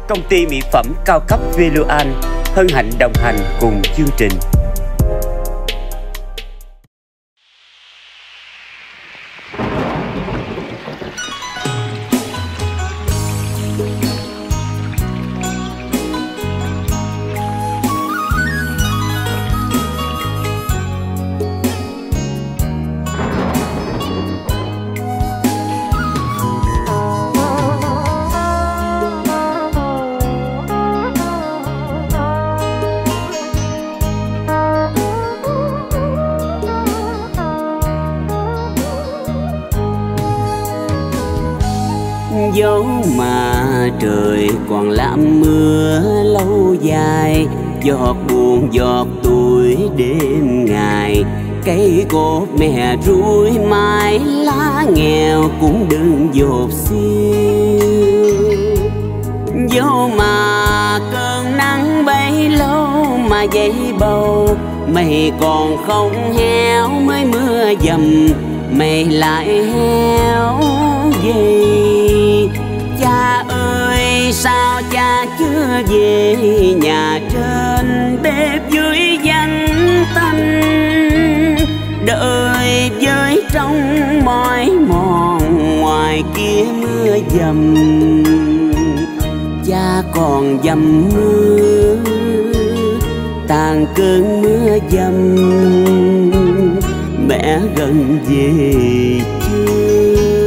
công ty mỹ phẩm cao cấp Veloan hân hạnh đồng hành cùng chương trình. Dẫu mà trời còn lắm mưa lâu dài, giọt buồn giọt tuổi đêm ngày, cây cột mẹ ruồi mãi lá nghèo cũng đừng dột xiêu. Dẫu mà cơn nắng bấy lâu mà dậy bầu, mây còn không héo mới mưa dầm mây lại héo về. Cha ơi sao cha chưa về, nhà trên bếp dưới vắng tanh, đợi với trong mỏi mòn ngoài kia mưa dầm. Cha còn dầm mưa tàn cơn mưa dầm, mẹ gần về chưa?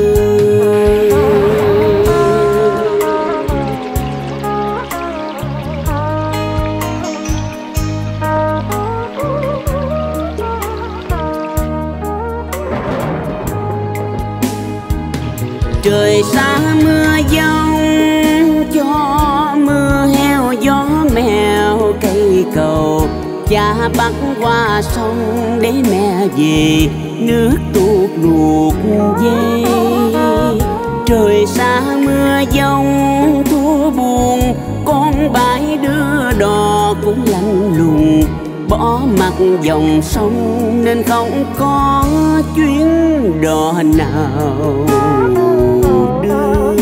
Trời xa mưa giông cho mưa heo gió mèo cây cầu, cha bắt qua sông để mẹ về nước tuột ruột dây. Trời xa mưa giông thua buồn, con bãi đưa đò cũng lạnh lùng, bỏ mặt dòng sông nên không có chuyến đò nào đưa.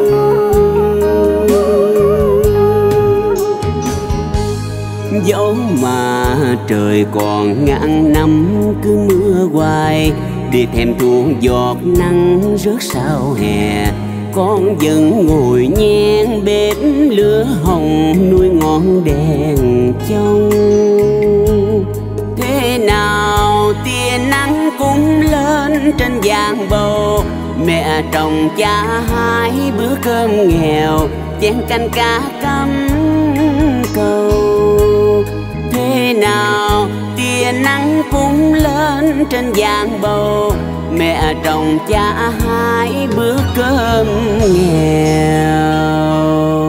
Dẫu mà trời còn ngàn năm cứ mưa hoài, đi thèm thuồng giọt nắng rớt sau hè, con vẫn ngồi nhen bếp lửa hồng nuôi ngọn đèn trong. Thế nào tia nắng cũng lên trên giang bầu, mẹ trồng cha hai bữa cơm nghèo, chén canh cá cắm cầu. Thế nào tia nắng cũng lên trên giang bầu, mẹ trồng cha hai bữa cơm nghèo,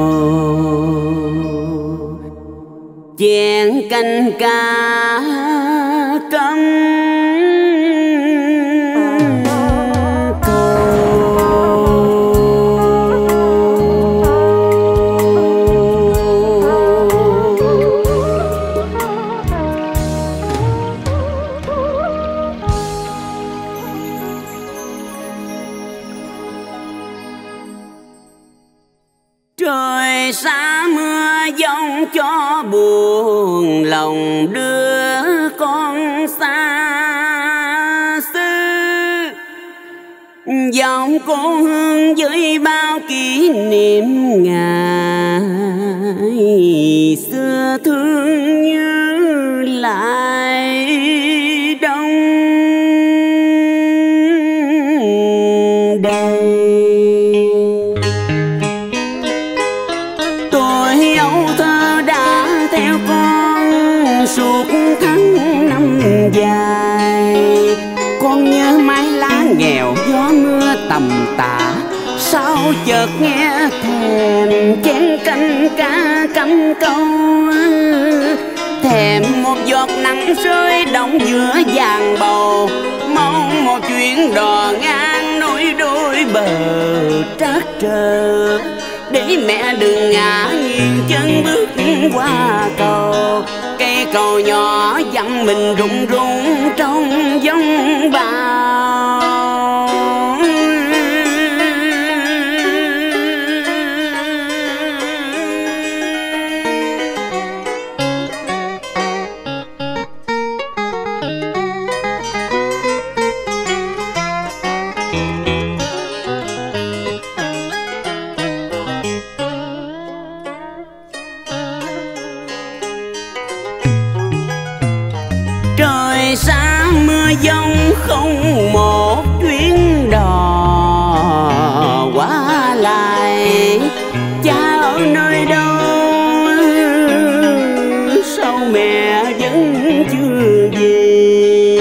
chén canh cá cắm trời xa mưa giông cho buồn lòng đưa con xa xứ. Dòng cô hương với bao kỷ niệm ngày xưa thương như lại đông đầy. Suốt tháng năm dài, con nhớ mái lá nghèo gió mưa tầm tã, sao chợt nghe thèm chén canh cá cắm câu. Thèm một giọt nắng rơi đọng giữa giang bầu, mong một chuyến đò ngang nối đôi bờ trắc trở, để mẹ đừng ngã nghiêng chân bước qua cầu. Cây cầu nhỏ dặm mình rung rung trong giông bão. vong không một chuyến đò qua lại. Cha ở nơi đâu sao mẹ vẫn chưa về?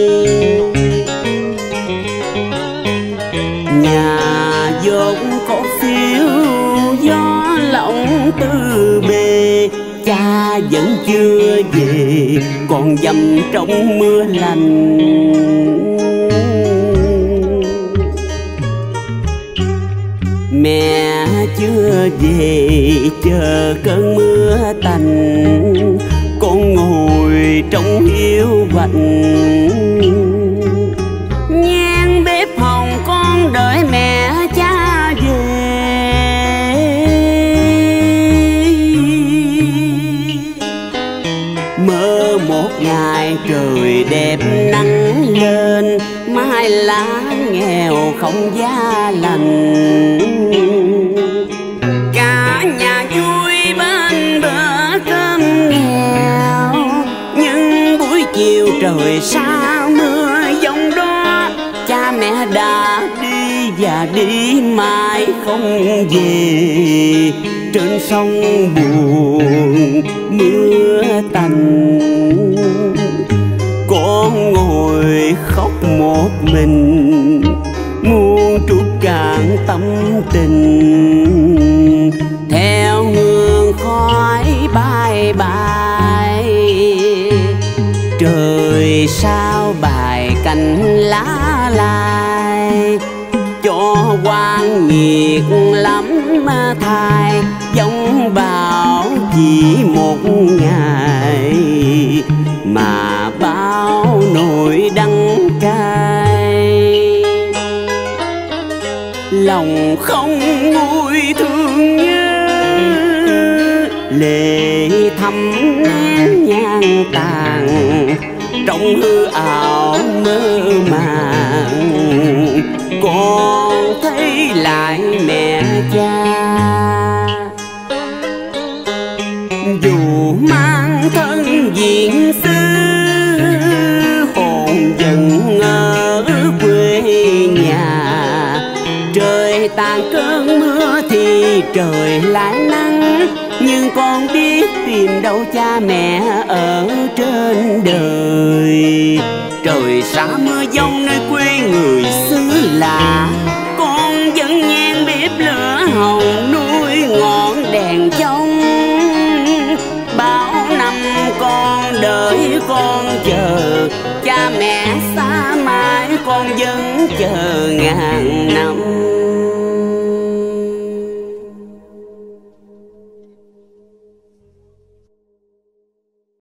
Nhà vốn có phiếu gió lộng từ bề, cha vẫn chưa về còn dầm trong mưa lành. Mẹ chưa về chờ cơn mưa tạnh, con ngồi trong hiu quạnh. Nhang bếp hồng con đợi mẹ cha về. Mơ một ngày trời đẹp nắng lên, mai lá nghèo không giá lành. Cả nhà vui bên bữa cơm nghèo, nhưng buổi chiều trời xa mưa giông đó. Cha mẹ đã đi và đi mãi không về, trên sông buồn mưa tạnh. Con ngồi khóc một mình, muôn trút cạn tâm tình. Theo hương khói bay bay, trời sao bài cành lá lai. Cho quan nghiệt lắm thai, giống bão chỉ một ngày mà bao nỗi đắng cay. Lòng không nguôi thương nhớ, lệ thầm nén nhang tàn. Trong hư ảo mơ màng, con thấy lại mẹ cha. Dù mang thân diện xứ, hồn vẫn ở quê nhà. Trời tàn cơn mưa thì trời lại nắng, nhưng con biết tìm đâu cha mẹ ở trên đời. Trời xa mưa giông nơi quê người xứ lạ, con vẫn nhang bếp lửa hồng nuôi ngọn đèn trong. Bao năm con đợi con chờ, cha mẹ xa mãi con vẫn chờ ngàn năm.